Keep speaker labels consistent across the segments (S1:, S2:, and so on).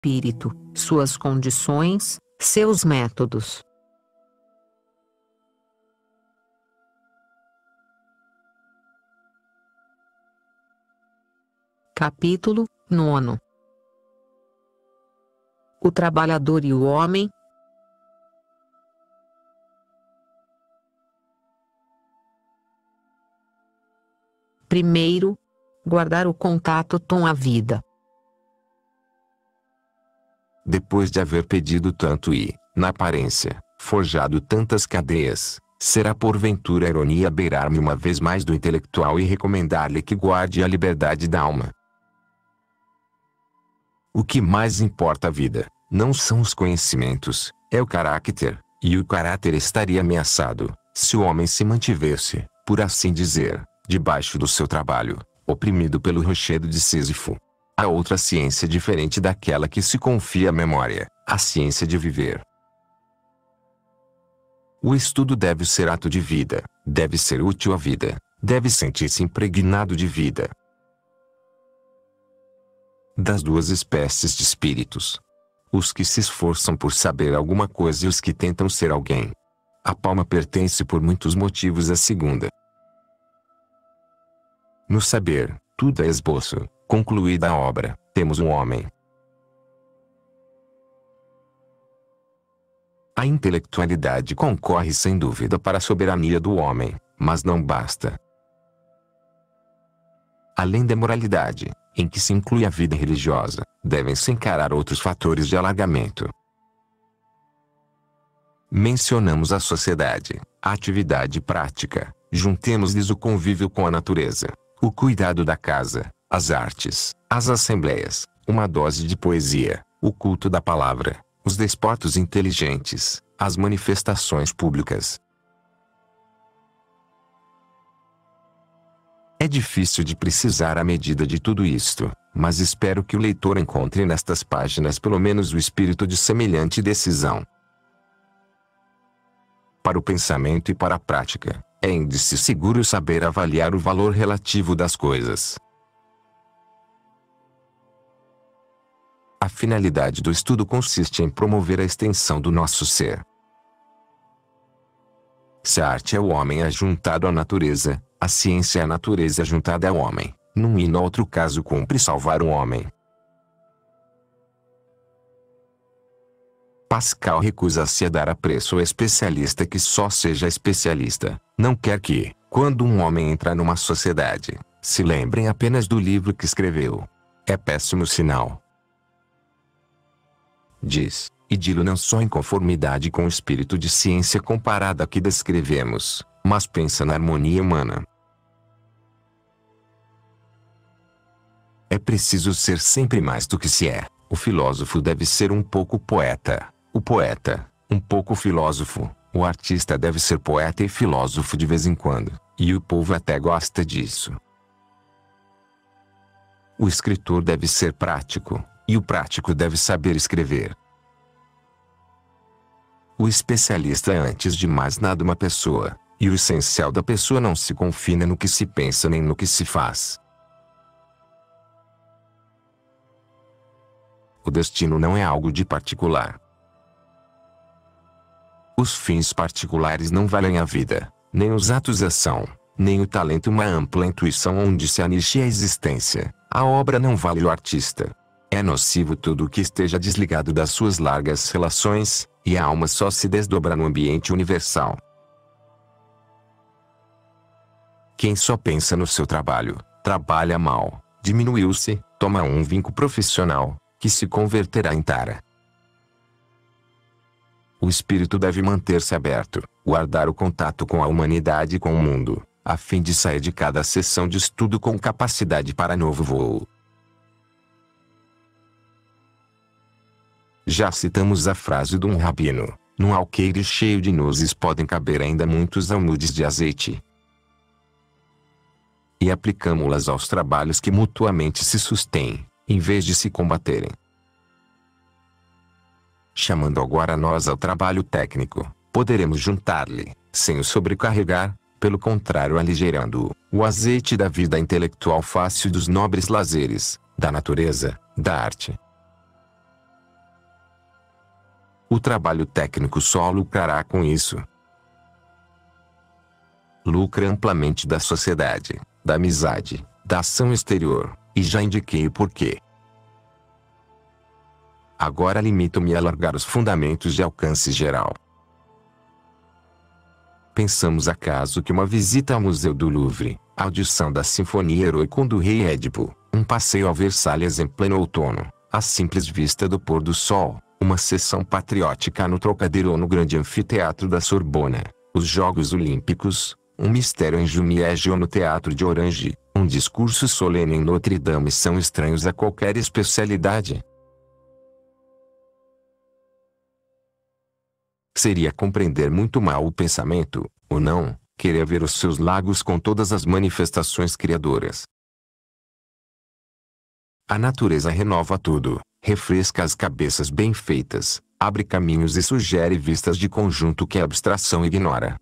S1: espírito, suas condições, seus métodos. Capítulo 9. O trabalhador e o homem. Primeiro, guardar o contato com a vida.
S2: Depois de haver pedido tanto e, na aparência, forjado tantas cadeias, será porventura ironia beirar-me uma vez mais do intelectual e recomendar-lhe que guarde a liberdade da alma. O que mais importa à vida, não são os conhecimentos, é o caráter, e o caráter estaria ameaçado, se o homem se mantivesse, por assim dizer, debaixo do seu trabalho, oprimido pelo rochedo de Sísifo. Há outra ciência diferente daquela que se confia à memória, a ciência de viver. O estudo deve ser ato de vida, deve ser útil à vida, deve sentir-se impregnado de vida. Das duas espécies de espíritos, os que se esforçam por saber alguma coisa e os que tentam ser alguém, a palma pertence por muitos motivos à segunda. No saber, tudo é esboço, concluída a obra, temos um homem. A intelectualidade concorre sem dúvida para a soberania do homem, mas não basta. Além da moralidade, em que se inclui a vida religiosa, devem-se encarar outros fatores de alargamento. Mencionamos a sociedade, a atividade prática, juntemos-lhes o convívio com a natureza, o cuidado da casa, as artes, as assembleias, uma dose de poesia, o culto da palavra, os desportos inteligentes, as manifestações públicas. É difícil de precisar a medida de tudo isto, mas espero que o leitor encontre nestas páginas pelo menos o espírito de semelhante decisão. Para o pensamento e para a prática, é índice seguro saber avaliar o valor relativo das coisas. A finalidade do estudo consiste em promover a extensão do nosso ser. Se a arte é o homem ajuntado à natureza, a ciência é a natureza ajuntada ao homem, num e no outro caso cumpre salvar o homem. Pascal recusa-se a dar apreço ao especialista que só seja especialista, não quer que, quando um homem entra numa sociedade, se lembrem apenas do livro que escreveu. É péssimo sinal. Diz, e dilo não só em conformidade com o espírito de ciência comparada que descrevemos, mas pensa na harmonia humana. É preciso ser sempre mais do que se é. O filósofo deve ser um pouco poeta, o poeta, um pouco filósofo, o artista deve ser poeta e filósofo de vez em quando, e o povo até gosta disso. O escritor deve ser prático, e o prático deve saber escrever. O especialista é antes de mais nada uma pessoa, e o essencial da pessoa não se confina no que se pensa nem no que se faz. O destino não é algo de particular. Os fins particulares não valem a vida, nem os atos ação, nem o talento uma ampla intuição onde se aniche a existência. A obra não vale o artista. É nocivo tudo o que esteja desligado das suas largas relações, e a alma só se desdobra no ambiente universal. Quem só pensa no seu trabalho, trabalha mal, diminuiu-se, toma um vinco profissional, que se converterá em tara. O espírito deve manter-se aberto, guardar o contato com a humanidade e com o mundo, a fim de sair de cada sessão de estudo com capacidade para novo voo. Já citamos a frase de um rabino: num alqueire cheio de nozes podem caber ainda muitos almudes de azeite. E aplicamo-las aos trabalhos que mutuamente se sustêm, em vez de se combaterem. Chamando agora nós ao trabalho técnico, poderemos juntar-lhe, sem o sobrecarregar, pelo contrário aligeirando-o, o azeite da vida intelectual fácil dos nobres lazeres, da natureza, da arte. O trabalho técnico só lucrará com isso. Lucra amplamente da sociedade, da amizade, da ação exterior, e já indiquei o porquê. Agora limito-me a alargar os fundamentos de alcance geral. Pensamos acaso que uma visita ao Museu do Louvre, a audição da Sinfonia Heroicum do Rei Édipo, um passeio a Versalhes em pleno outono, a simples vista do pôr do sol, uma sessão patriótica no Trocadero ou no grande anfiteatro da Sorbona, os Jogos Olímpicos, um mistério em Jumièges ou no Teatro de Orange, um discurso solene em Notre Dame são estranhos a qualquer especialidade. Seria compreender muito mal o pensamento, ou não, querer ver os seus lagos com todas as manifestações criadoras. A natureza renova tudo, refresca as cabeças bem feitas, abre caminhos e sugere vistas de conjunto que a abstração ignora.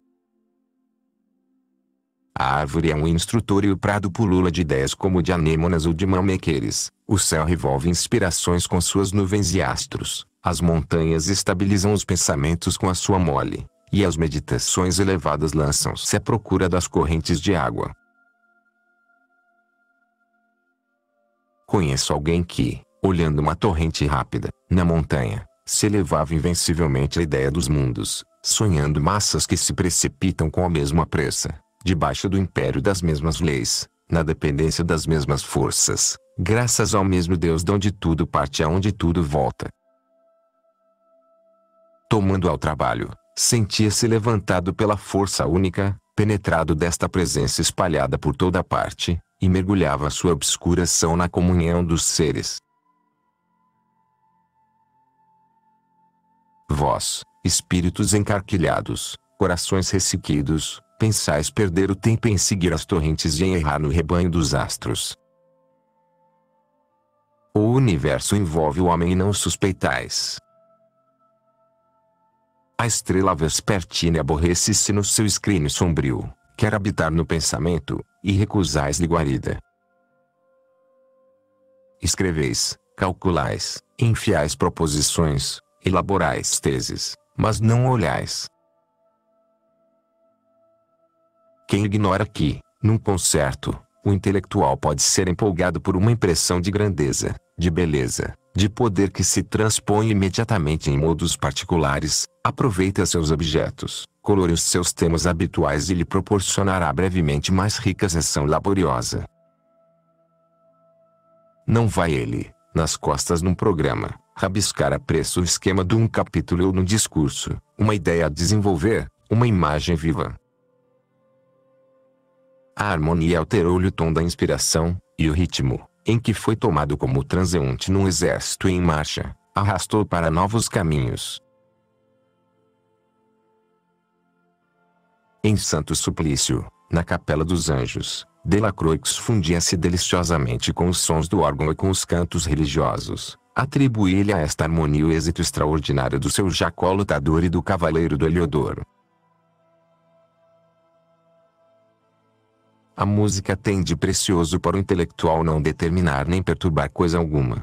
S2: A árvore é um instrutor e o prado pulula de ideias como de anêmonas ou de mamequeires, o céu revolve inspirações com suas nuvens e astros, as montanhas estabilizam os pensamentos com a sua mole, e as meditações elevadas lançam-se à procura das correntes de água. Conheço alguém que, olhando uma torrente rápida, na montanha, se elevava invencivelmente à ideia dos mundos, sonhando massas que se precipitam com a mesma pressa, debaixo do império das mesmas leis, na dependência das mesmas forças, graças ao mesmo Deus de onde tudo parte e aonde tudo volta. Tomando ao trabalho, sentia-se levantado pela força única, penetrado desta presença espalhada por toda parte, e mergulhava sua obscuração na comunhão dos seres. Vós, espíritos encarquilhados, corações ressequidos, pensais perder o tempo em seguir as torrentes e em errar no rebanho dos astros. O universo envolve o homem e não suspeitais. A estrela vespertina aborrece-se no seu escrínio sombrio, quer habitar no pensamento, e recusais-lhe guarida. Escreveis, calculais, enfiais proposições, elaborais teses, mas não olhais. Quem ignora que, num concerto, o intelectual pode ser empolgado por uma impressão de grandeza, de beleza, de poder que se transpõe imediatamente em modos particulares, aproveita seus objetos, colore os seus temas habituais e lhe proporcionará brevemente mais rica sessão laboriosa. Não vai ele, nas costas num programa, rabiscar a preço o esquema de um capítulo ou num discurso, uma ideia a desenvolver, uma imagem viva. A harmonia alterou-lhe o tom da inspiração, e o ritmo, em que foi tomado como transeunte num exército em marcha, arrastou para novos caminhos. Em Santo Suplício, na Capela dos Anjos, Delacroix fundia-se deliciosamente com os sons do órgão e com os cantos religiosos, atribuía-lhe a esta harmonia o êxito extraordinário do seu Jacó lutador e do Cavaleiro do Heliodoro. A música tem de precioso para o intelectual não determinar nem perturbar coisa alguma.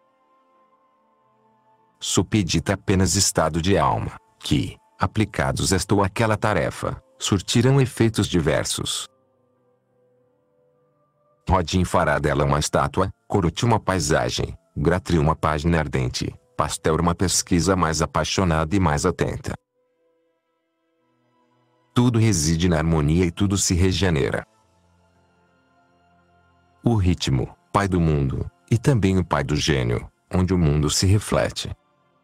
S2: Supedita apenas estado de alma, que, aplicados esta ou aquela tarefa, surtirão efeitos diversos. Rodin fará dela uma estátua, Corot uma paisagem, Gratry uma página ardente, Pasteur uma pesquisa mais apaixonada e mais atenta. Tudo reside na harmonia e tudo se regenera. O ritmo, pai do mundo, e também o pai do gênio, onde o mundo se reflete.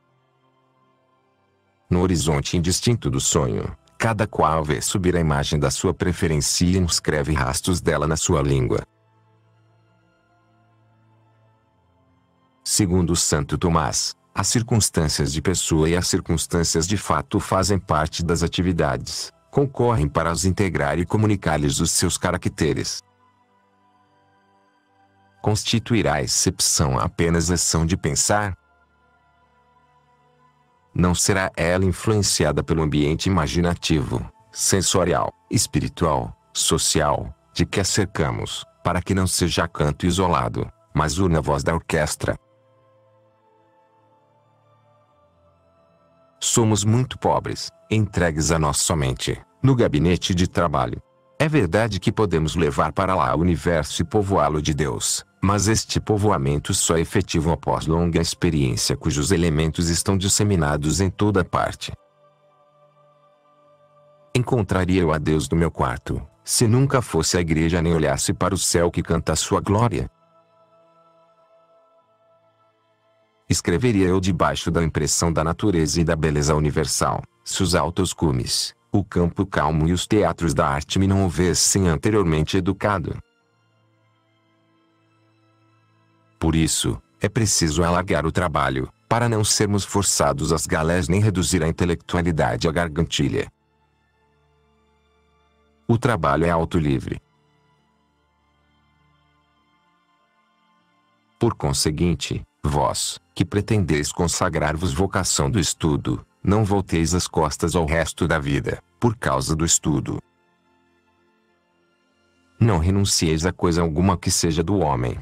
S2: No horizonte indistinto do sonho, cada qual vê subir a imagem da sua preferência e inscreve rastros dela na sua língua. Segundo Santo Tomás, as circunstâncias de pessoa e as circunstâncias de fato fazem parte das atividades, concorrem para os integrar e comunicar-lhes os seus caracteres. Constituirá a exceção apenas a ação de pensar? Não será ela influenciada pelo ambiente imaginativo, sensorial, espiritual, social, de que a cercamos, para que não seja canto isolado, mas una voz da orquestra? somos muito pobres, entregues a nós somente, no gabinete de trabalho. É verdade que podemos levar para lá o universo e povoá-lo de Deus, mas este povoamento só é efetivo após longa experiência cujos elementos estão disseminados em toda parte. Encontraria eu a Deus no meu quarto, se nunca fosse à igreja nem olhasse para o céu que canta a sua glória? Escreveria eu debaixo da impressão da natureza e da beleza universal, se os altos cumes, o campo calmo e os teatros da arte me não houvessem anteriormente educado. Por isso, é preciso alargar o trabalho, para não sermos forçados às galés nem reduzir a intelectualidade à gargantilha. O trabalho é auto-livre. Por conseguinte, vós, que pretendeis consagrar-vos vocação do estudo, não volteis as costas ao resto da vida, por causa do estudo. Não renuncieis a coisa alguma que seja do homem.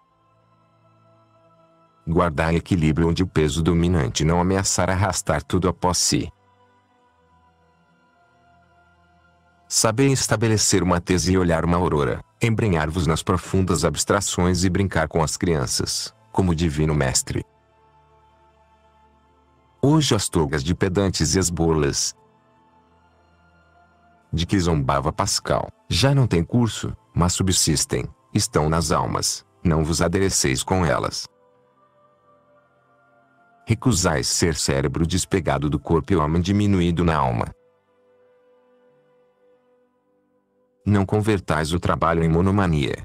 S2: Guardai equilíbrio onde o peso dominante não ameaçar arrastar tudo após si. Sabei estabelecer uma tese e olhar uma aurora, embrenhar-vos nas profundas abstrações e brincar com as crianças, como divino mestre. Hoje as togas de pedantes e as burlas de que zombava Pascal, já não têm curso, mas subsistem, estão nas almas, não vos adereceis com elas. Recusais ser cérebro despegado do corpo e homem diminuído na alma. Não convertais o trabalho em monomania.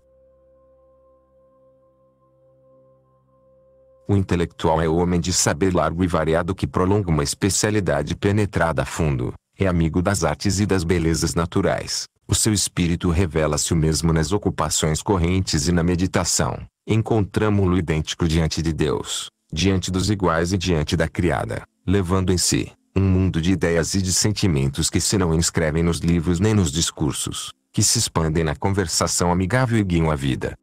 S2: O intelectual é o homem de saber largo e variado que prolonga uma especialidade penetrada a fundo, é amigo das artes e das belezas naturais. O seu espírito revela-se o mesmo nas ocupações correntes e na meditação. Encontramo-lo idêntico diante de Deus, diante dos iguais e diante da criada, levando em si um mundo de ideias e de sentimentos que se não inscrevem nos livros nem nos discursos, que se expandem na conversação amigável e guiam a vida.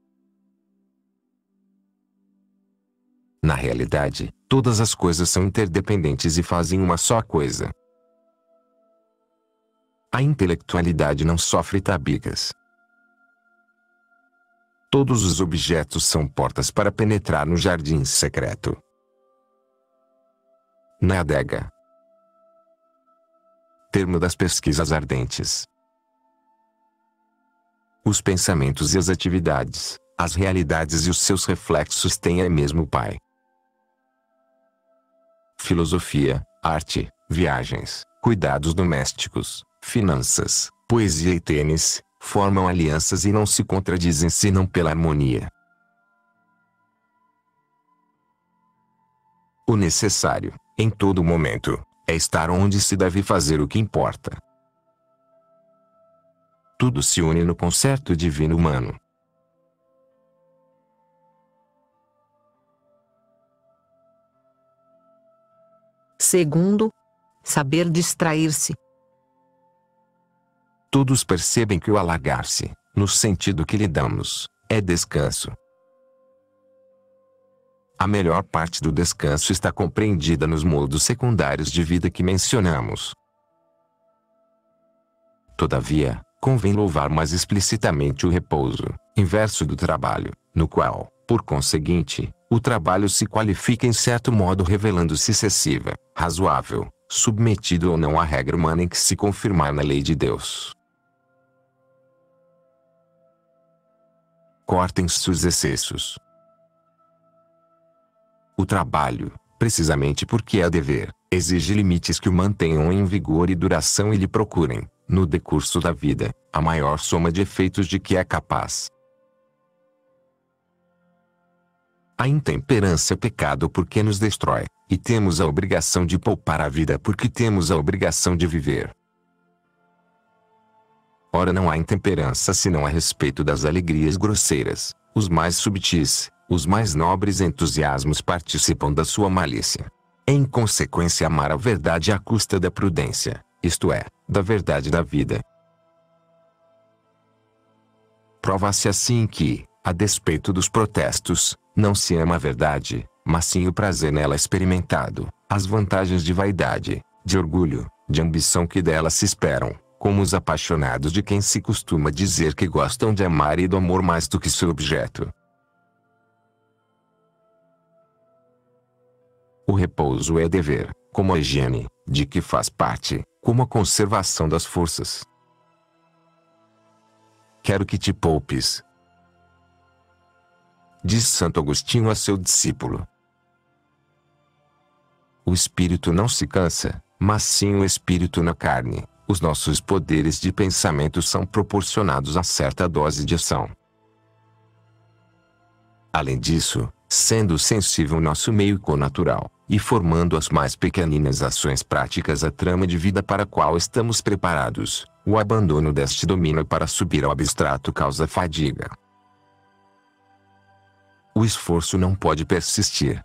S2: Na realidade, todas as coisas são interdependentes e fazem uma só coisa. A intelectualidade não sofre tabicas. Todos os objetos são portas para penetrar no jardim secreto. Na adega. Termo das pesquisas ardentes. Os pensamentos e as atividades, as realidades e os seus reflexos têm é mesmo Pai. Filosofia, arte, viagens, cuidados domésticos, finanças, poesia e tênis, formam alianças e não se contradizem senão pela harmonia. O necessário, em todo momento, é estar onde se deve fazer o que importa. Tudo se une no concerto divino humano.
S1: Segundo, saber distrair-se.
S2: Todos percebem que o alargar-se, no sentido que lhe damos, é descanso. A melhor parte do descanso está compreendida nos modos secundários de vida que mencionamos. Todavia, convém louvar mais explicitamente o repouso, inverso do trabalho, no qual, por conseguinte, o trabalho se qualifica em certo modo revelando-se excessiva, razoável, submetido ou não à regra humana em que se confirmar na lei de Deus. Cortem-se os excessos. O trabalho, precisamente porque é dever, exige limites que o mantenham em vigor e duração e lhe procurem, no decurso da vida, a maior soma de efeitos de que é capaz. A intemperância é pecado porque nos destrói, e temos a obrigação de poupar a vida porque temos a obrigação de viver. Ora, não há intemperança senão a respeito das alegrias grosseiras, os mais subtis, os mais nobres entusiasmos participam da sua malícia. É em consequência amar a verdade à custa da prudência, isto é, da verdade da vida. Prova-se assim que, a despeito dos protestos, não se ama a verdade, mas sim o prazer nela experimentado, as vantagens de vaidade, de orgulho, de ambição que dela se esperam, como os apaixonados de quem se costuma dizer que gostam de amar e do amor mais do que seu objeto. O repouso é dever, como a higiene, de que faz parte, como a conservação das forças. Quero que te poupes, diz Santo Agostinho a seu discípulo. O espírito não se cansa, mas sim o espírito na carne. Os nossos poderes de pensamento são proporcionados a certa dose de ação. Além disso, sendo sensível nosso meio connatural, e formando as mais pequeninas ações práticas a trama de vida para a qual estamos preparados, o abandono deste domínio para subir ao abstrato causa fadiga. O esforço não pode persistir.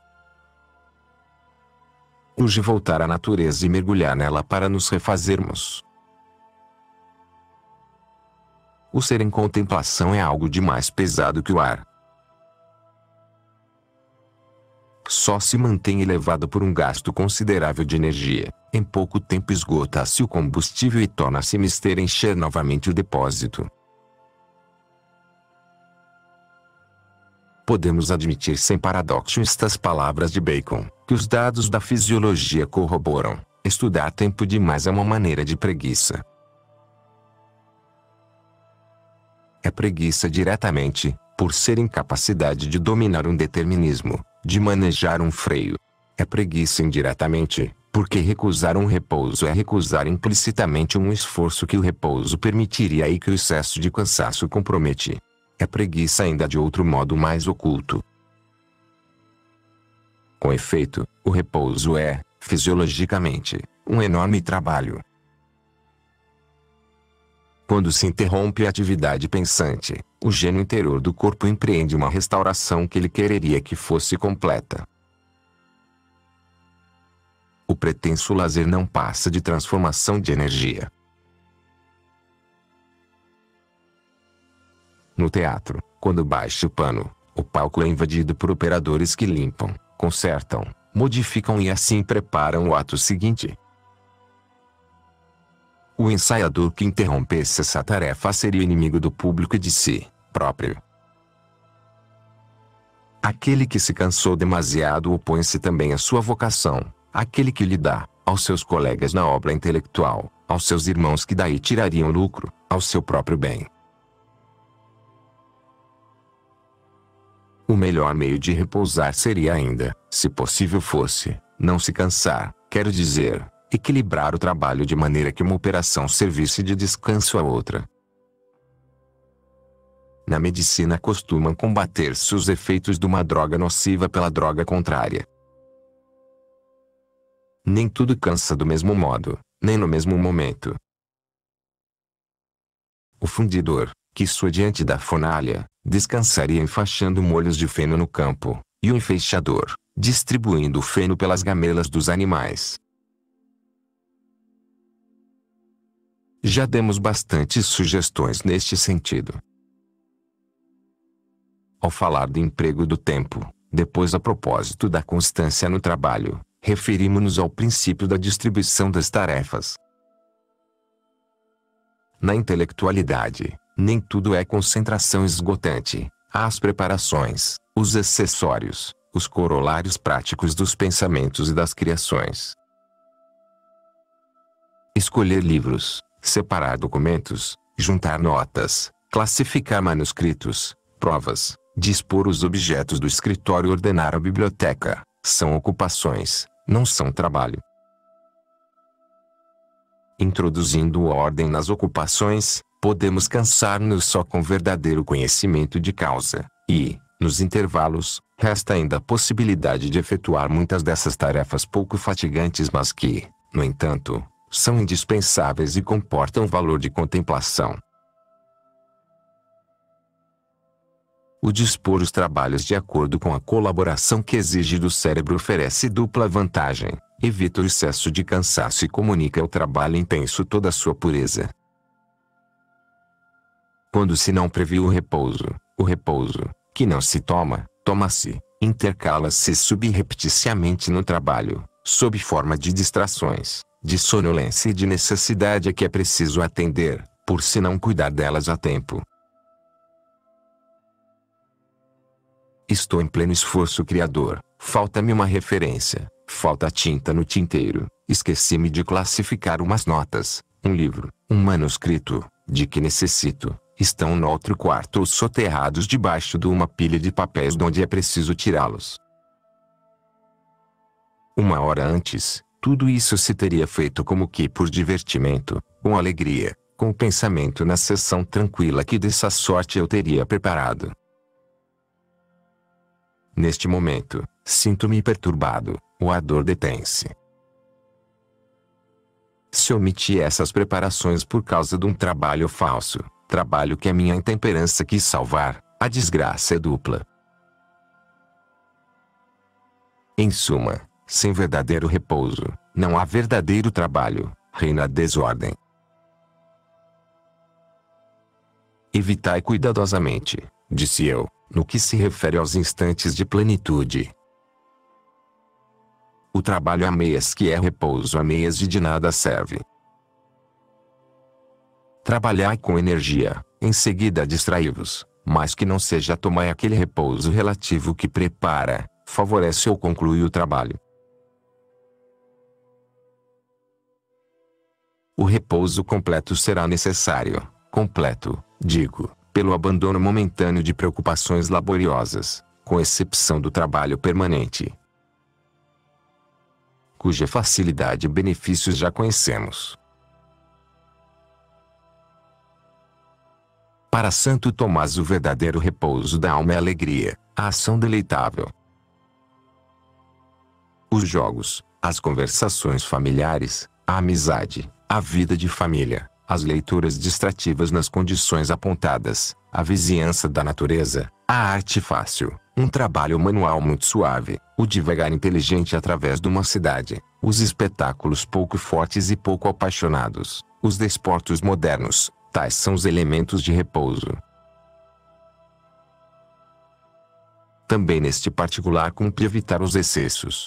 S2: Urge voltar à natureza e mergulhar nela para nos refazermos. O ser em contemplação é algo de mais pesado que o ar. Só se mantém elevado por um gasto considerável de energia. Em pouco tempo esgota-se o combustível e torna-se mister encher novamente o depósito. Podemos admitir sem paradoxo estas palavras de Bacon, que os dados da fisiologia corroboram: estudar tempo demais é uma maneira de preguiça. É preguiça diretamente, por ser incapacidade de dominar um determinismo, de manejar um freio. É preguiça indiretamente, porque recusar um repouso é recusar implicitamente um esforço que o repouso permitiria e que o excesso de cansaço compromete. É preguiça ainda de outro modo mais oculto. Com efeito, o repouso é, fisiologicamente, um enorme trabalho. Quando se interrompe a atividade pensante, o gênio interior do corpo empreende uma restauração que ele quereria que fosse completa. O pretenso lazer não passa de transformação de energia. No teatro, quando baixa o pano, o palco é invadido por operadores que limpam, consertam, modificam e assim preparam o ato seguinte. O ensaiador que interrompesse essa tarefa seria inimigo do público e de si próprio. Aquele que se cansou demasiado opõe-se também à sua vocação, aquele que lhe dá, aos seus colegas na obra intelectual, aos seus irmãos que daí tirariam lucro, ao seu próprio bem. O melhor meio de repousar seria ainda, se possível fosse, não se cansar, quero dizer, equilibrar o trabalho de maneira que uma operação servisse de descanso à outra. Na medicina costumam combater-se os efeitos de uma droga nociva pela droga contrária. Nem tudo cansa do mesmo modo, nem no mesmo momento. O fundidor, que sua diante da fornalha, descansaria enfaixando molhos de feno no campo, e o enfeixador, distribuindo o feno pelas gamelas dos animais. Já demos bastantes sugestões neste sentido. Ao falar do emprego do tempo, depois a propósito da constância no trabalho, referimos-nos ao princípio da distribuição das tarefas. Na intelectualidade, nem tudo é concentração esgotante. Há as preparações, os acessórios, os corolários práticos dos pensamentos e das criações. Escolher livros, separar documentos, juntar notas, classificar manuscritos, provas, dispor os objetos do escritório e ordenar a biblioteca, são ocupações, não são trabalho. Introduzindo ordem nas ocupações, podemos cansar-nos só com verdadeiro conhecimento de causa, e, nos intervalos, resta ainda a possibilidade de efetuar muitas dessas tarefas pouco fatigantes mas que, no entanto, são indispensáveis e comportam valor de contemplação. O dispor os trabalhos de acordo com a colaboração que exige do cérebro oferece dupla vantagem: evita o excesso de cansaço e comunica ao trabalho intenso toda a sua pureza. Quando se não previu o repouso, que não se toma, toma-se, intercala-se subrepticiamente no trabalho, sob forma de distrações, de sonolência e de necessidade a que é preciso atender, por se não cuidar delas a tempo. Estou em pleno esforço criador, falta-me uma referência, falta tinta no tinteiro, esqueci-me de classificar umas notas, um livro, um manuscrito, de que necessito, estão no outro quarto ou soterrados debaixo de uma pilha de papéis de onde é preciso tirá-los. Uma hora antes, tudo isso se teria feito como que por divertimento, com alegria, com o pensamento na sessão tranquila que dessa sorte eu teria preparado. Neste momento, sinto-me perturbado, o ardor detém-se. Se omiti essas preparações por causa de um trabalho falso, trabalho que a minha intemperança quis salvar, a desgraça é dupla. Em suma, sem verdadeiro repouso, não há verdadeiro trabalho, reina a desordem. Evitai cuidadosamente, disse eu, no que se refere aos instantes de plenitude. O trabalho a meias que é repouso a meias de nada serve. Trabalhai com energia, em seguida distraí-vos, mas que não seja tomai aquele repouso relativo que prepara, favorece ou conclui o trabalho. O repouso completo será necessário, completo, digo, pelo abandono momentâneo de preocupações laboriosas, com exceção do trabalho permanente, cuja facilidade e benefícios já conhecemos. Para Santo Tomás o verdadeiro repouso da alma é a alegria, a ação deleitável. Os jogos, as conversações familiares, a amizade, a vida de família, as leituras distrativas nas condições apontadas, a vizinhança da natureza, a arte fácil, um trabalho manual muito suave, o divagar inteligente através de uma cidade, os espetáculos pouco fortes e pouco apaixonados, os desportos modernos, tais são os elementos de repouso. Também neste particular cumpre evitar os excessos.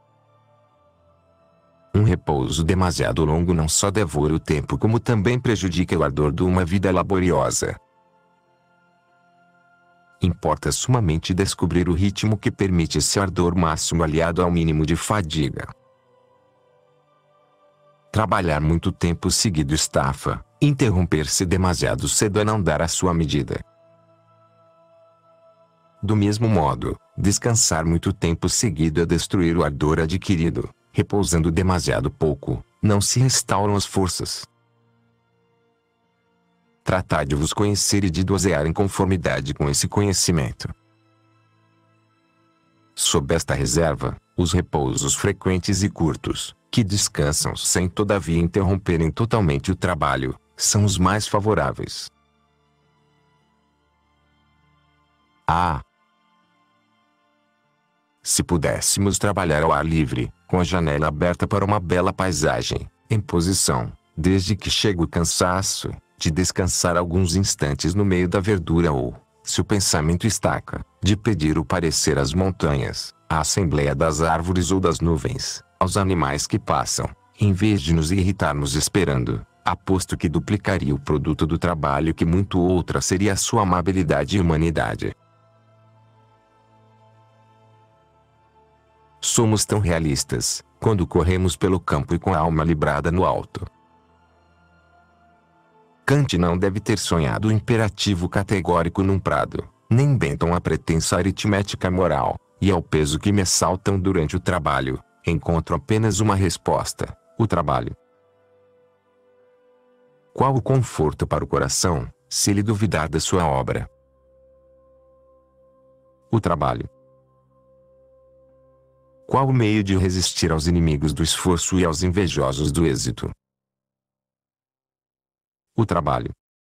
S2: Um repouso demasiado longo não só devora o tempo como também prejudica o ardor de uma vida laboriosa. Importa sumamente descobrir o ritmo que permite esse ardor máximo aliado ao mínimo de fadiga. Trabalhar muito tempo seguido estafa, interromper-se demasiado cedo é não dar a sua medida. Do mesmo modo, descansar muito tempo seguido é destruir o ardor adquirido. Repousando demasiado pouco, não se restauram as forças. Tratai de vos conhecer e de dosear em conformidade com esse conhecimento. Sob esta reserva, os repousos frequentes e curtos, que descansam sem todavia interromperem totalmente o trabalho, são os mais favoráveis. Se pudéssemos trabalhar ao ar livre, com a janela aberta para uma bela paisagem, em posição, desde que chega o cansaço, de descansar alguns instantes no meio da verdura ou, se o pensamento estaca, de pedir o parecer às montanhas, à assembleia das árvores ou das nuvens, aos animais que passam, em vez de nos irritarmos esperando, aposto que duplicaria o produto do trabalho que muito outra seria a sua amabilidade e humanidade. Somos tão realistas, quando corremos pelo campo e com a alma librada no alto. Kant não deve ter sonhado o imperativo categórico num prado, nem Bentham a pretensa aritmética moral, e ao peso que me assaltam durante o trabalho, encontro apenas uma resposta: o trabalho. Qual o conforto para o coração, se ele duvidar da sua obra? O trabalho. Qual o meio de resistir aos inimigos do esforço e aos invejosos do êxito? O trabalho.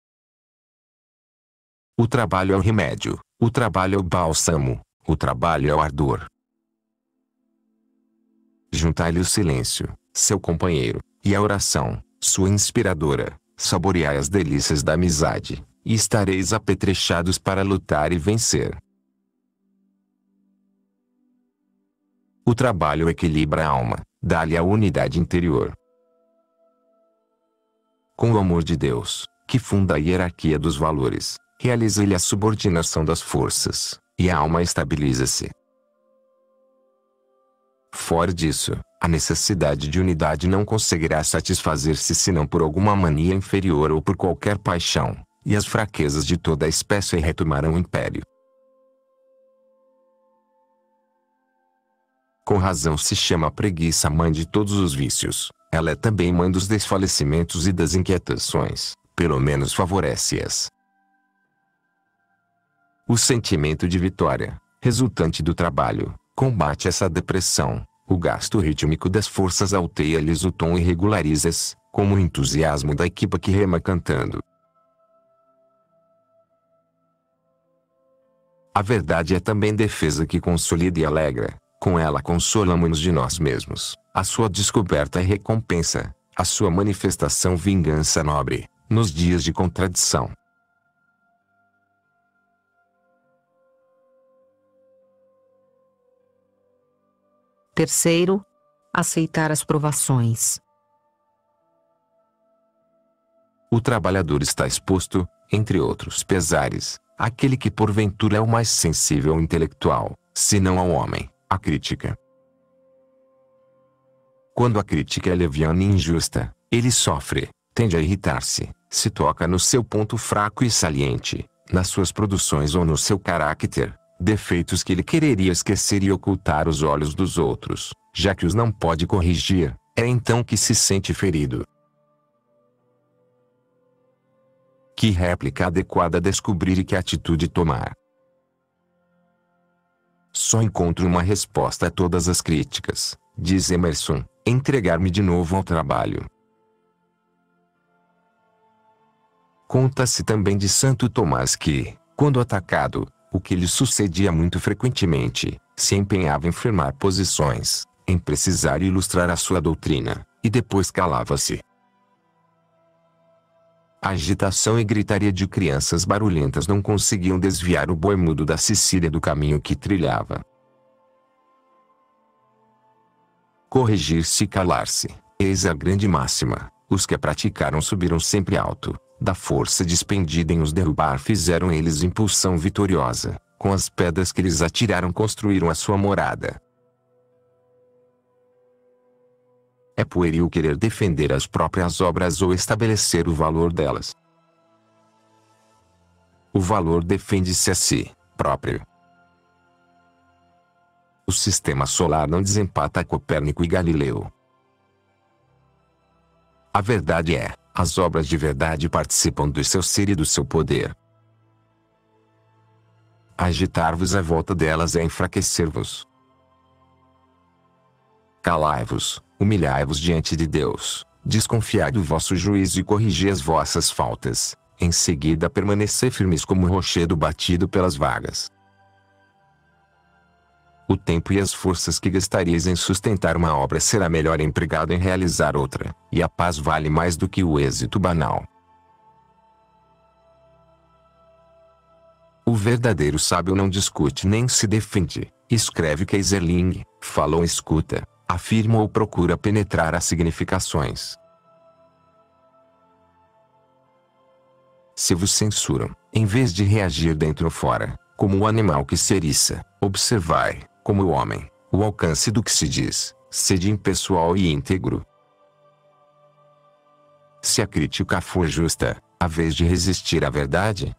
S2: O trabalho é o remédio, o trabalho é o bálsamo, o trabalho é o ardor. Juntai-lhe o silêncio, seu companheiro, e a oração, sua inspiradora, saboreai as delícias da amizade, e estareis apetrechados para lutar e vencer. O trabalho equilibra a alma, dá-lhe a unidade interior. com o amor de Deus, que funda a hierarquia dos valores, realiza-lhe a subordinação das forças, e a alma estabiliza-se. Fora disso, a necessidade de unidade não conseguirá satisfazer-se senão por alguma mania inferior ou por qualquer paixão, e as fraquezas de toda a espécie retomarão o império. Com razão se chama a preguiça mãe de todos os vícios. Ela é também mãe dos desfalecimentos e das inquietações, pelo menos favorece-as. O sentimento de vitória, resultante do trabalho, combate essa depressão. O gasto rítmico das forças alteia-lhes o tom e regulariza-as, como o entusiasmo da equipa que rema cantando. A verdade é também defesa que consolida e alegra. Com ela consolamo-nos de nós mesmos. A sua descoberta é recompensa, a sua manifestação vingança nobre, nos dias de contradição.
S1: Terceiro, aceitar as provações.
S2: O trabalhador está exposto, entre outros pesares, àquele que porventura é o mais sensível intelectual, se não ao homem, a crítica. Quando a crítica é leviana e injusta, ele sofre, tende a irritar-se, se toca no seu ponto fraco e saliente, nas suas produções ou no seu caráter, defeitos que ele quereria esquecer e ocultar aos olhos dos outros, já que os não pode corrigir, é então que se sente ferido. Que réplica adequada descobrir e que atitude tomar? Só encontro uma resposta a todas as críticas, diz Emerson: entregar-me de novo ao trabalho. Conta-se também de Santo Tomás que, quando atacado, o que lhe sucedia muito frequentemente, se empenhava em firmar posições, em precisar ilustrar a sua doutrina, e depois calava-se. A agitação e gritaria de crianças barulhentas não conseguiam desviar o boi mudo da Sicília do caminho que trilhava. Corrigir-se e calar-se, eis a grande máxima. Os que a praticaram subiram sempre alto, da força despendida em os derrubar fizeram eles impulsão vitoriosa, com as pedras que lhes atiraram construíram a sua morada. É pueril querer defender as próprias obras ou estabelecer o valor delas. O valor defende-se a si próprio. O sistema solar não desempata Copérnico e Galileu. A verdade é, as obras de verdade participam do seu ser e do seu poder. Agitar-vos à volta delas é enfraquecer-vos. Calai-vos, humilhai-vos diante de Deus, desconfiai do vosso juízo e corrigi as vossas faltas, em seguida permanecei firmes como rochedo batido pelas vagas. O tempo e as forças que gastareis em sustentar uma obra será melhor empregado em realizar outra, e a paz vale mais do que o êxito banal. O verdadeiro sábio não discute nem se defende, escreve Keyserling, fala ou escuta, afirma ou procura penetrar as significações. Se vos censuram, em vez de reagir dentro ou fora, como o animal que se eriça, observai, como o homem, o alcance do que se diz, sede impessoal e íntegro. Se a crítica for justa, a vez de resistir à verdade?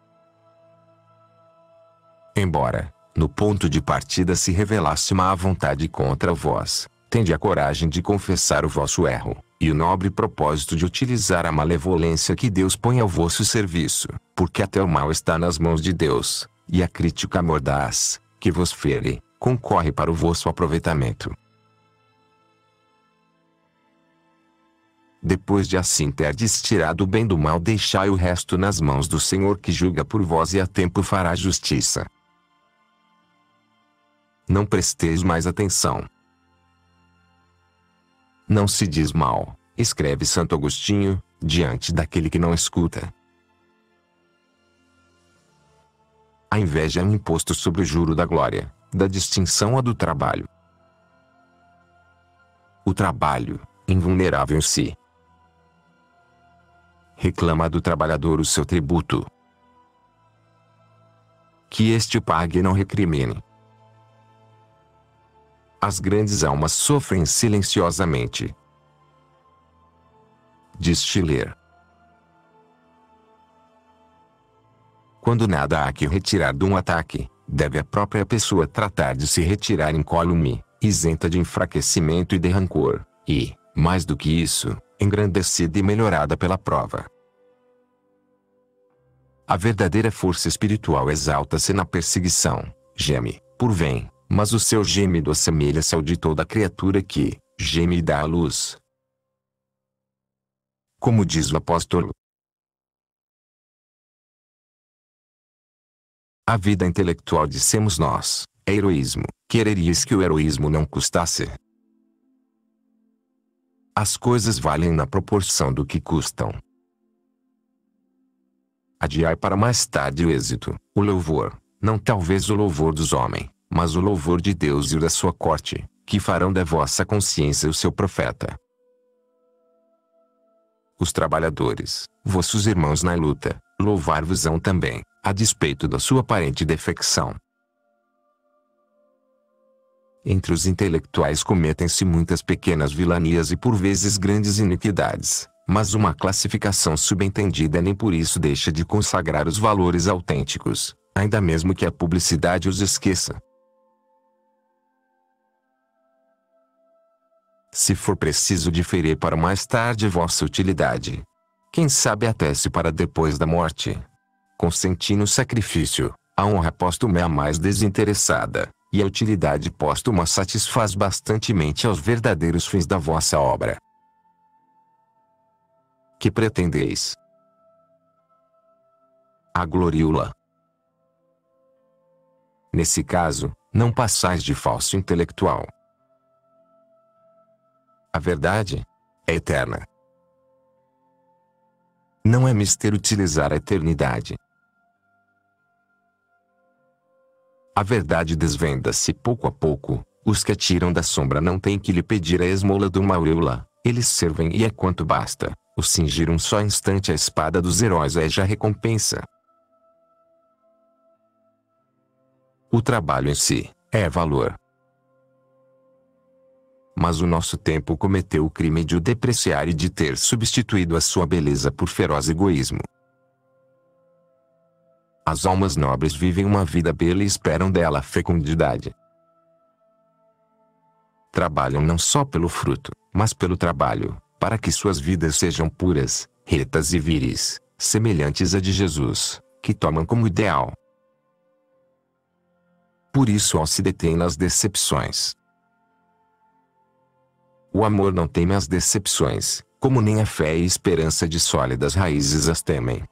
S2: Embora, no ponto de partida se revelasse má vontade contra vós, tende a coragem de confessar o vosso erro, e o nobre propósito de utilizar a malevolência que Deus põe ao vosso serviço, porque até o mal está nas mãos de Deus, e a crítica mordaz, que vos fere, concorre para o vosso aproveitamento. Depois de assim terdes tirado o bem do mal, deixai o resto nas mãos do Senhor que julga por vós e a tempo fará justiça. Não presteis mais atenção. Não se diz mal, escreve Santo Agostinho, diante daquele que não escuta. A inveja é um imposto sobre o juro da glória, da distinção a do trabalho. O trabalho, invulnerável em si. reclama do trabalhador o seu tributo. Que este o pague e não recrimine. As grandes almas sofrem silenciosamente. Diz Schiller. Quando nada há que retirar de um ataque, deve a própria pessoa tratar de se retirar incólume, isenta de enfraquecimento e de rancor, e, mais do que isso, engrandecida e melhorada pela prova. A verdadeira força espiritual exalta-se na perseguição, geme, por vem, mas o seu gemido assemelha-se ao de toda criatura que geme e dá à luz. Como diz o apóstolo, a vida intelectual, dissemos nós, é heroísmo. Quereríeis que o heroísmo não custasse? As coisas valem na proporção do que custam. Adiai para mais tarde o êxito, o louvor, não talvez o louvor dos homens, mas o louvor de Deus e o da sua corte, que farão da vossa consciência o seu profeta. Os trabalhadores, vossos irmãos na luta, louvar-vos-ão também, a despeito da sua aparente defecção. Entre os intelectuais cometem-se muitas pequenas vilanias e por vezes grandes iniquidades, mas uma classificação subentendida nem por isso deixa de consagrar os valores autênticos, ainda mesmo que a publicidade os esqueça. Se for preciso diferir para mais tarde vossa utilidade, quem sabe até se para depois da morte, consenti no sacrifício, a honra póstuma é a mais desinteressada, e a utilidade póstuma satisfaz bastantemente aos verdadeiros fins da vossa obra. Que pretendeis? A gloriula. Nesse caso, não passais de falso intelectual. A verdade é eterna. Não é mister utilizar a eternidade. A verdade desvenda-se pouco a pouco. Os que atiram da sombra não têm que lhe pedir a esmola de uma auréola. Eles servem e é quanto basta. O cingir um só instante a espada dos heróis é já recompensa. O trabalho em si é valor. Mas o nosso tempo cometeu o crime de o depreciar e de ter substituído a sua beleza por feroz egoísmo. As almas nobres vivem uma vida bela e esperam dela a fecundidade. Trabalham não só pelo fruto, mas pelo trabalho, para que suas vidas sejam puras, retas e viris, semelhantes à de Jesus, que tomam como ideal. Por isso ó se detém nas decepções. O amor não teme as decepções, como nem a fé e esperança de sólidas raízes as temem.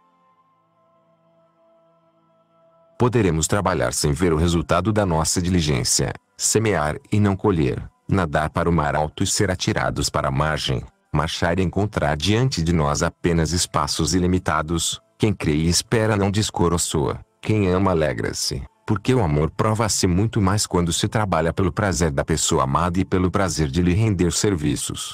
S2: Poderemos trabalhar sem ver o resultado da nossa diligência, semear e não colher, nadar para o mar alto e ser atirados para a margem, marchar e encontrar diante de nós apenas espaços ilimitados. Quem crê e espera não descoroçoa, quem ama alegra-se, porque o amor prova-se muito mais quando se trabalha pelo prazer da pessoa amada e pelo prazer de lhe render serviços.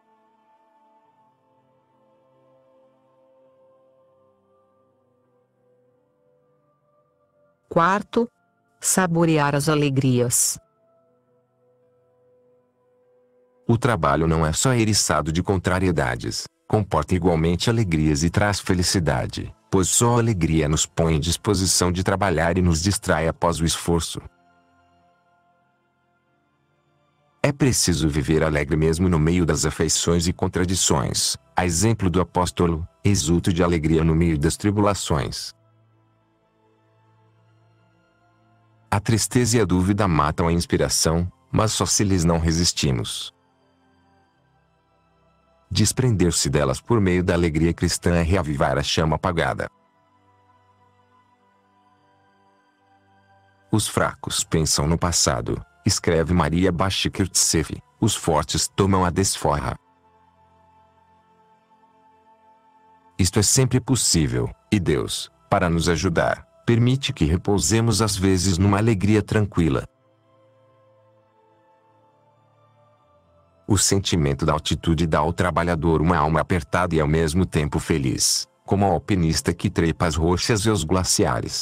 S1: Quarto, saborear as alegrias.
S2: O trabalho não é só eriçado de contrariedades, comporta igualmente alegrias e traz felicidade, pois só a alegria nos põe em disposição de trabalhar e nos distrai após o esforço. É preciso viver alegre mesmo no meio das afeições e contradições, a exemplo do apóstolo, exulto de alegria no meio das tribulações. A tristeza e a dúvida matam a inspiração, mas só se lhes não resistimos. Desprender-se delas por meio da alegria cristã é reavivar a chama apagada. Os fracos pensam no passado, escreve Maria Bashkirtsev, os fortes tomam a desforra. Isto é sempre possível, e Deus, para nos ajudar, permite que repousemos às vezes numa alegria tranquila. O sentimento da altitude dá ao trabalhador uma alma apertada e ao mesmo tempo feliz, como ao alpinista que trepa as rochas e os glaciares.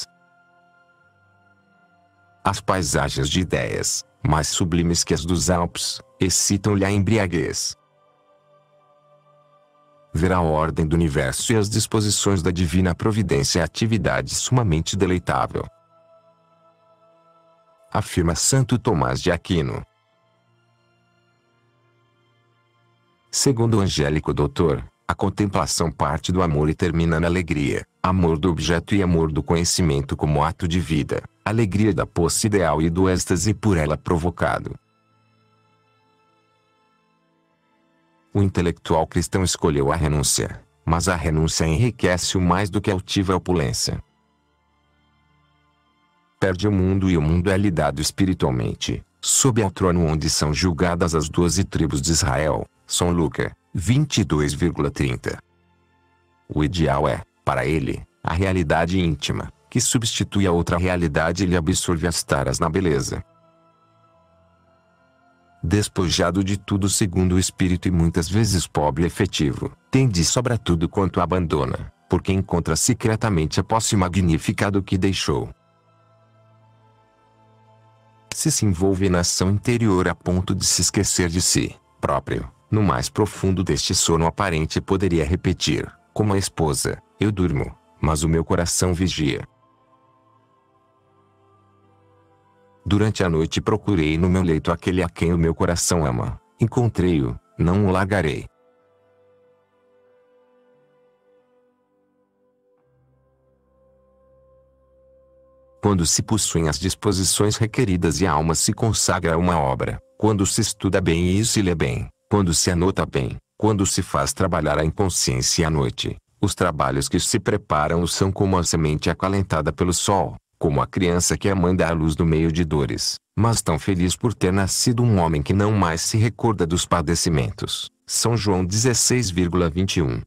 S2: As paisagens de ideias, mais sublimes que as dos Alpes, excitam-lhe a embriaguez. Ver a ordem do universo e as disposições da divina providência é atividade sumamente deleitável. Afirma Santo Tomás de Aquino. Segundo o angélico doutor, a contemplação parte do amor e termina na alegria, amor do objeto e amor do conhecimento como ato de vida, alegria da posse ideal e do êxtase por ela provocado. O intelectual cristão escolheu a renúncia, mas a renúncia enriquece-o mais do que a altiva opulência. Perde o mundo e o mundo é lhe dado espiritualmente, sob ao trono onde são julgadas as 12 tribos de Israel, São Lucas 22,30. O ideal é, para ele, a realidade íntima, que substitui a outra realidade e lhe absorve as taras na beleza. Despojado de tudo segundo o espírito e muitas vezes pobre e efetivo, tem de sobra tudo quanto abandona, porque encontra secretamente a posse magnífica do que deixou. Se envolve na ação interior a ponto de se esquecer de si próprio, no mais profundo deste sono aparente poderia repetir, como a esposa, eu durmo, mas o meu coração vigia. Durante a noite procurei no meu leito aquele a quem o meu coração ama, encontrei-o, não o largarei. Quando se possuem as disposições requeridas e a alma se consagra a uma obra, quando se estuda bem e se lê bem, quando se anota bem, quando se faz trabalhar a inconsciência à noite, os trabalhos que se preparam são como a semente acalentada pelo sol, como a criança que a mãe dá à luz no meio de dores, mas tão feliz por ter nascido um homem que não mais se recorda dos padecimentos. São João 16,21.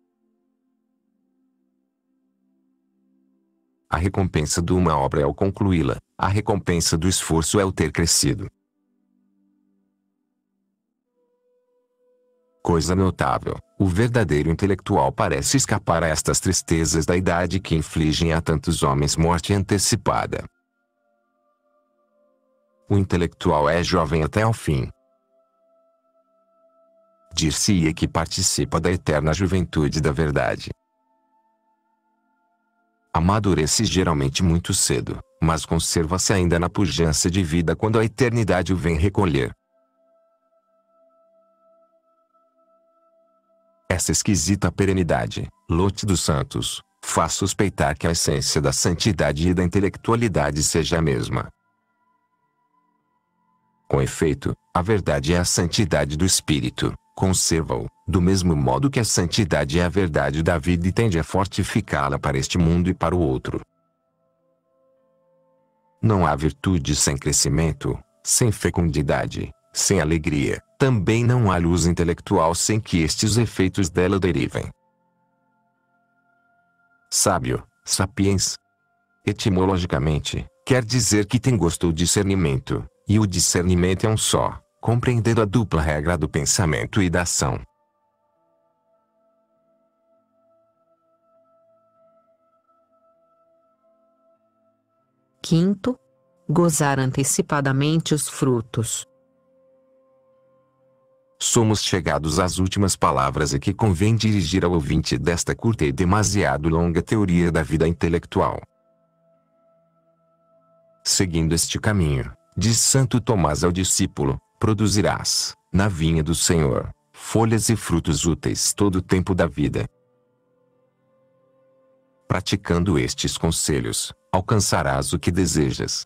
S2: A recompensa de uma obra é o concluí-la, a recompensa do esforço é o ter crescido. Coisa notável, o verdadeiro intelectual parece escapar a estas tristezas da idade que infligem a tantos homens morte antecipada. O intelectual é jovem até ao fim. Dir-se-ia que participa da eterna juventude da verdade. Amadurece geralmente muito cedo, mas conserva-se ainda na pujança de vida quando a eternidade o vem recolher. Essa esquisita perenidade, lote dos santos, faz suspeitar que a essência da santidade e da intelectualidade seja a mesma. Com efeito, a verdade é a santidade do espírito, conserva-o, do mesmo modo que a santidade é a verdade da vida e tende a fortificá-la para este mundo e para o outro. Não há virtude sem crescimento, sem fecundidade, sem alegria, também não há luz intelectual sem que estes efeitos dela derivem. Sábio, sapiens. Etimologicamente, quer dizer que tem gosto ou discernimento, e o discernimento é um só, compreendendo a dupla regra do pensamento e da ação.
S1: Quinto, gozar antecipadamente os frutos.
S2: Somos chegados às últimas palavras e que convém dirigir ao ouvinte desta curta e demasiado longa teoria da vida intelectual. Seguindo este caminho, diz Santo Tomás ao discípulo, produzirás, na vinha do Senhor, folhas e frutos úteis todo o tempo da vida. Praticando estes conselhos, alcançarás o que desejas.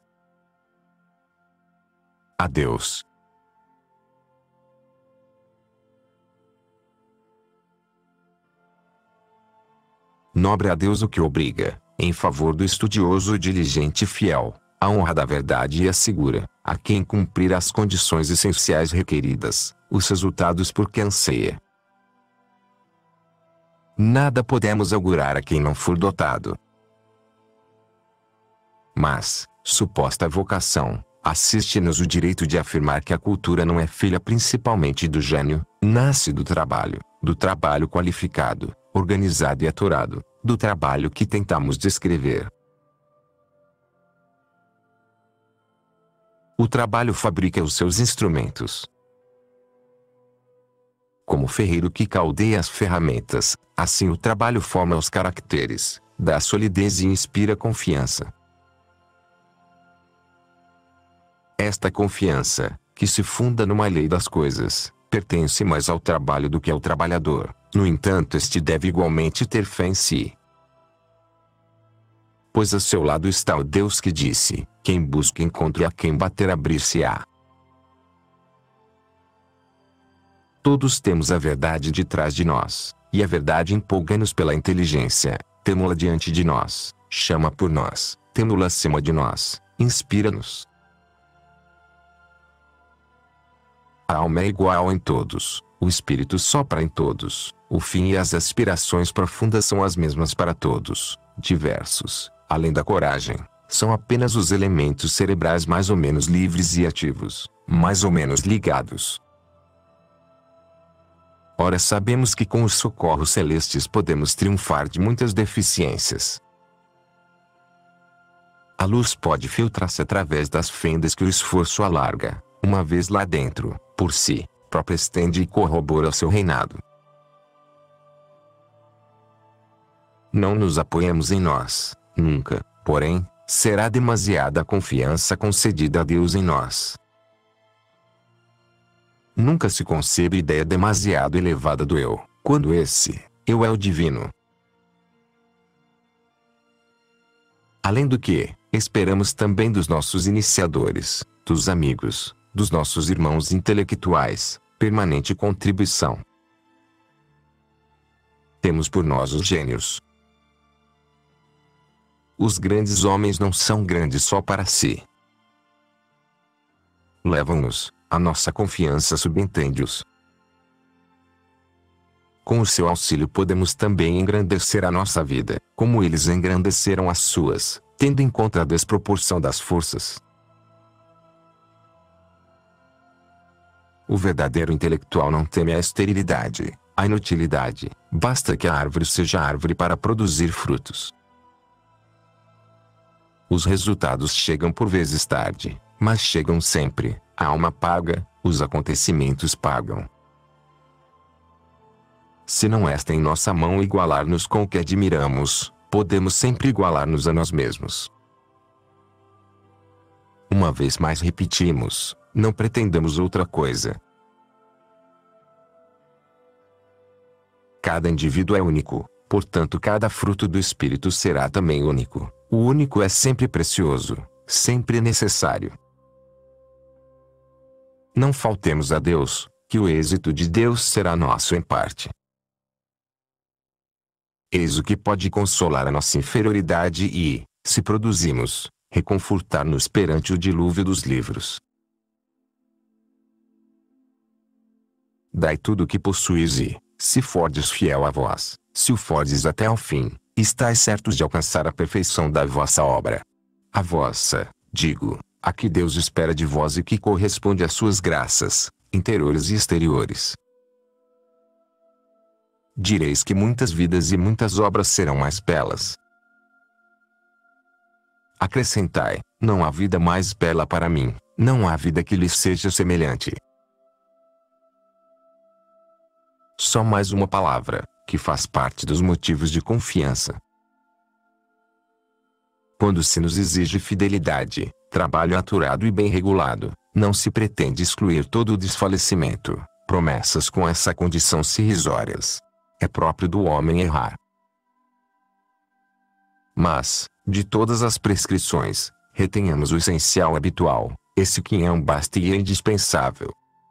S2: Adeus. Nobre a Deus o que obriga, em favor do estudioso diligente e fiel, a honra da verdade e assegura, a quem cumprir as condições essenciais requeridas, os resultados por que anseia. Nada podemos augurar a quem não for dotado. Mas, suposta vocação, Assiste-nos o direito de afirmar que a cultura não é filha principalmente do gênio, nasce do trabalho qualificado, organizado e aturado, do trabalho que tentamos descrever. O trabalho fabrica os seus instrumentos. Como o ferreiro que caldeia as ferramentas, assim o trabalho forma os caracteres, dá solidez e inspira confiança. Esta confiança, que se funda numa lei das coisas, pertence mais ao trabalho do que ao trabalhador. No entanto, este deve igualmente ter fé em si. Pois a seu lado está o Deus que disse: quem busca encontra, e a quem bater abrir-se-á. Todos temos a verdade de trás de nós, e a verdade empolga-nos pela inteligência, temo-la diante de nós, chama por nós, temo-la acima de nós, inspira-nos. A alma é igual em todos, o espírito sopra em todos, o fim e as aspirações profundas são as mesmas para todos, diversos, além da coragem, são apenas os elementos cerebrais mais ou menos livres e ativos, mais ou menos ligados. Ora, sabemos que com os socorros celestes podemos triunfar de muitas deficiências. A luz pode filtrar-se através das fendas que o esforço alarga, uma vez lá dentro, por si própria estende e corrobora seu reinado. Não nos apoiemos em nós, nunca, porém, será demasiada a confiança concedida a Deus em nós. Nunca se concebe ideia demasiado elevada do eu, quando esse eu é o divino. Além do que, esperamos também dos nossos iniciadores, dos amigos, dos nossos irmãos intelectuais, permanente contribuição. Temos por nós os gênios. Os grandes homens não são grandes só para si. Levam-nos, a nossa confiança subentende-os. Com o seu auxílio podemos também engrandecer a nossa vida, como eles engrandeceram as suas, tendo em conta a desproporção das forças. O verdadeiro intelectual não teme a esterilidade, a inutilidade, basta que a árvore seja árvore para produzir frutos. Os resultados chegam por vezes tarde, mas chegam sempre. A alma paga, os acontecimentos pagam. Se não está em nossa mão igualar-nos com o que admiramos, podemos sempre igualar-nos a nós mesmos. Uma vez mais repetimos, não pretendamos outra coisa. Cada indivíduo é único, portanto cada fruto do Espírito será também único. O único é sempre precioso, sempre necessário. Não faltemos a Deus, que o êxito de Deus será nosso em parte. Eis o que pode consolar a nossa inferioridade e, se produzimos, reconfortar-nos perante o dilúvio dos livros. Dai tudo o que possuis e, se fordes fiel a vós, se o fordes até ao fim, estais certos de alcançar a perfeição da vossa obra. A vossa, digo, a que Deus espera de vós e que corresponde às suas graças, interiores e exteriores. Direis que muitas vidas e muitas obras serão mais belas. Acrescentai, não há vida mais bela para mim, não há vida que lhe seja semelhante. Só mais uma palavra, que faz parte dos motivos de confiança. Quando se nos exige fidelidade, trabalho aturado e bem regulado, não se pretende excluir todo o desfalecimento, promessas com essa condição são irrisórias. É próprio do homem errar. Mas, de todas as prescrições, retenhamos o essencial habitual, esse que é um basta e é indispensável.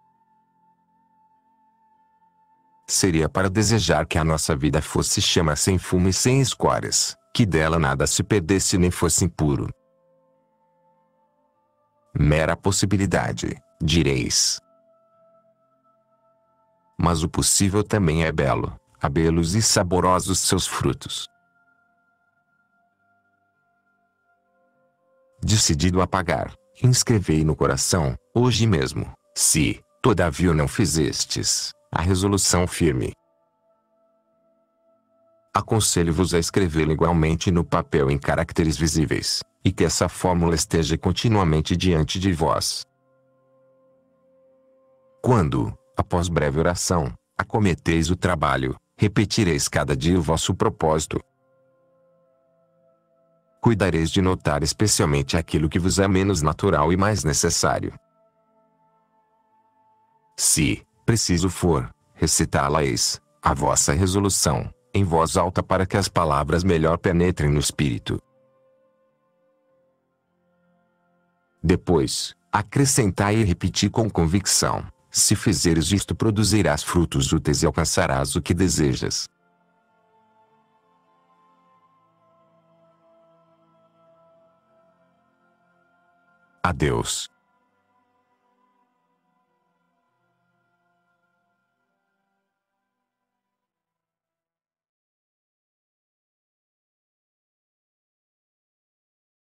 S2: Seria para desejar que a nossa vida fosse chama sem fumo e sem escórias, que dela nada se perdesse nem fosse impuro. Mera possibilidade, direis. Mas o possível também é belo, há belos e saborosos seus frutos. Decidido a pagar, inscrevei no coração, hoje mesmo, se, todavia o não fizestes, a resolução firme. Aconselho-vos a escrevê-lo igualmente no papel em caracteres visíveis, e que essa fórmula esteja continuamente diante de vós. Quando, após breve oração, acometeis o trabalho, repetireis cada dia o vosso propósito. Cuidareis de notar especialmente aquilo que vos é menos natural e mais necessário. Se, preciso for, recitá-la-eis, a vossa resolução, em voz alta para que as palavras melhor penetrem no espírito. Depois, acrescentai e repeti com convicção: se fizeres isto produzirás frutos úteis e alcançarás o que desejas. Adeus.